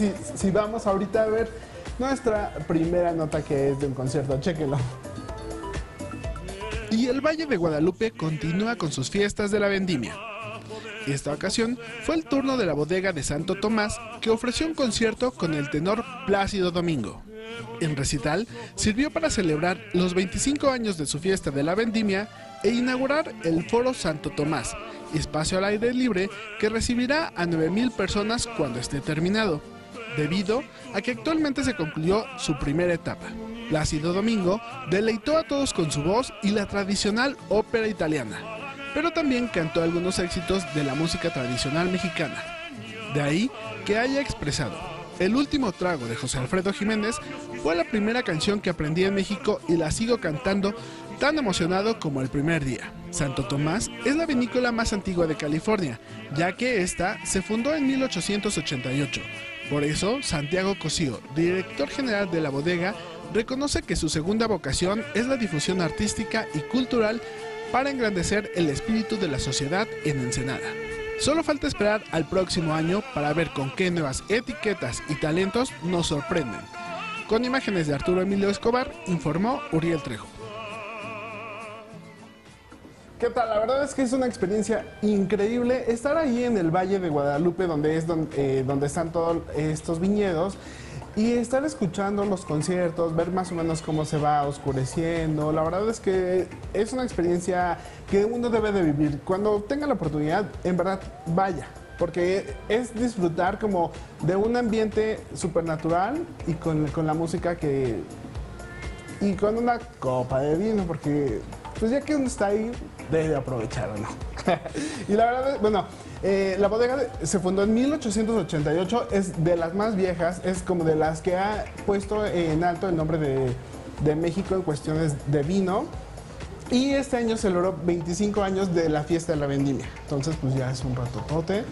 Si vamos ahorita a ver nuestra primera nota, que es de un concierto, chéquenlo. Y el Valle de Guadalupe continúa con sus fiestas de la vendimia. Esta ocasión fue el turno de la bodega de Santo Tomás, que ofreció un concierto con el tenor Plácido Domingo. El recital sirvió para celebrar los 25 años de su fiesta de la vendimia e inaugurar el Foro Santo Tomás, espacio al aire libre que recibirá a 9,000 personas cuando esté terminado, debido a que actualmente se concluyó su primera etapa. Plácido Domingo deleitó a todos con su voz y la tradicional ópera italiana, pero también cantó algunos éxitos de la música tradicional mexicana. De ahí que haya expresado: el último trago de José Alfredo Jiménez fue la primera canción que aprendí en México y la sigo cantando tan emocionado como el primer día. Santo Tomás es la vinícola más antigua de California, ya que esta se fundó en 1888. Por eso, Santiago Cosío, director general de la bodega, reconoce que su segunda vocación es la difusión artística y cultural para engrandecer el espíritu de la sociedad en Ensenada. Solo falta esperar al próximo año para ver con qué nuevas etiquetas y talentos nos sorprenden. Con imágenes de Arturo Emilio Escobar, informó Uriel Trejo. ¿Qué tal? La verdad es que es una experiencia increíble estar ahí en el Valle de Guadalupe, donde están todos estos viñedos, y estar escuchando los conciertos, ver más o menos cómo se va oscureciendo. La verdad es que es una experiencia que uno debe de vivir. Cuando tenga la oportunidad, en verdad, vaya, porque es disfrutar como de un ambiente supernatural y con la música y con una copa de vino, porque pues ya que uno está ahí, debe aprovechar, ¿o no? Y la verdad, bueno, la bodega se fundó en 1888, es de las más viejas, es como de las que ha puesto en alto el nombre de México en cuestiones de vino. Y este año celebró 25 años de la fiesta de la vendimia, entonces pues ya es un ratotote.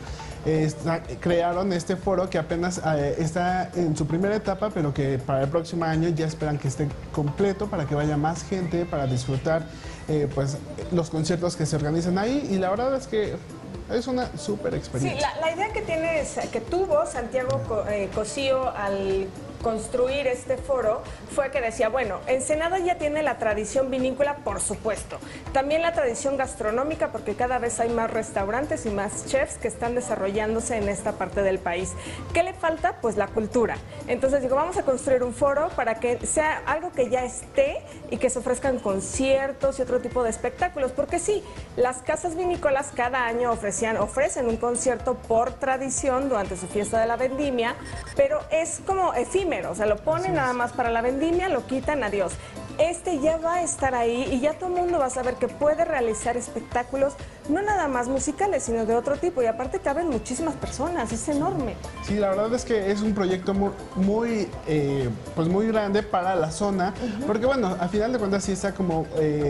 Crearon este foro que apenas está en su primera etapa, pero que para el próximo año ya esperan que esté completo para que vaya más gente para disfrutar pues los conciertos que se organizan ahí, y la verdad es que es una súper experiencia. Sí, la idea que tuvo Santiago Cosío al construir este foro fue que decía, bueno, Ensenada ya tiene la tradición vinícola, por supuesto, también la tradición gastronómica, porque cada vez hay más restaurantes y más chefs que están desarrollándose en esta parte del país. ¿Qué le falta? Pues la cultura. Entonces digo, vamos a construir un foro para que sea algo que ya esté y que se ofrezcan conciertos y otro tipo de espectáculos, porque sí, las casas vinícolas cada año ofrecen un concierto por tradición durante su fiesta de la vendimia, pero es como efímero. O sea, lo ponen nada más para la vendimia, lo quitan, adiós. Este ya va a estar ahí y ya todo el mundo va a saber que puede realizar espectáculos no nada más musicales, sino de otro tipo. Y aparte caben muchísimas personas, es enorme. Sí, la verdad es que es un proyecto muy grande para la zona, porque bueno, a final de cuentas sí está como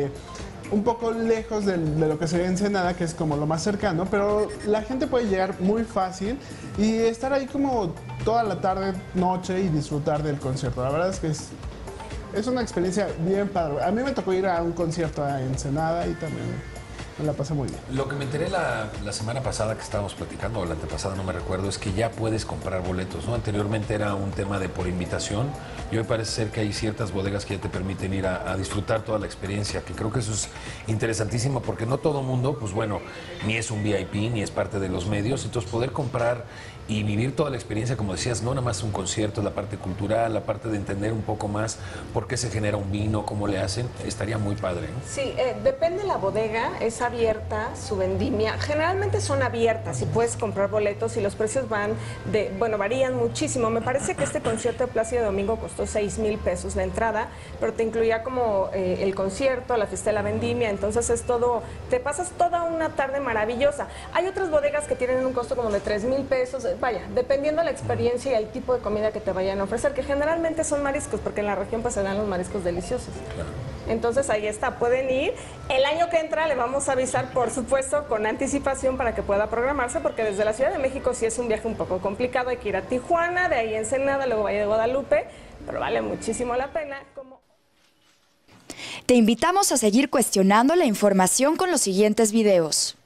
un poco lejos de lo que sería Ensenada, que es como lo más cercano, pero la gente puede llegar muy fácil y estar ahí como toda la tarde, noche, y disfrutar del concierto. La verdad es que es una experiencia bien padre. A mí me tocó ir a un concierto a Ensenada y también me la pasé muy bien. Lo que me enteré la semana pasada que estábamos platicando, o la antepasada, no me recuerdo, es que ya puedes comprar boletos, ¿no? Anteriormente era un tema de por invitación, y hoy parece ser que hay ciertas bodegas que ya te permiten ir a disfrutar toda la experiencia, que creo que eso es interesantísimo, porque no todo mundo, pues bueno, ni es un VIP, ni es parte de los medios, entonces poder comprar y vivir toda la experiencia, como decías, no nada más un concierto, la parte cultural, la parte de entender un poco más por qué se genera un vino, cómo le hacen, estaría muy padre, ¿no? Sí, depende de la bodega, es abierta su vendimia. Generalmente son abiertas y puedes comprar boletos y los precios varían muchísimo. Me parece que este concierto de Plácido Domingo costó 6,000 pesos la entrada, pero te incluía como el concierto, la fiesta de la vendimia, entonces es todo, te pasas toda una tarde maravillosa. Hay otras bodegas que tienen un costo como de 3,000 pesos, vaya, dependiendo de la experiencia y el tipo de comida que te vayan a ofrecer, que generalmente son mariscos, porque en la región pues se dan los mariscos deliciosos. Claro. Entonces ahí está, pueden ir. El año que entra le vamos a avisar, por supuesto, con anticipación para que pueda programarse, porque desde la Ciudad de México sí es un viaje un poco complicado, hay que ir a Tijuana, de ahí Ensenada, luego Valle de Guadalupe, pero vale muchísimo la pena. Te invitamos a seguir cuestionando la información con los siguientes videos.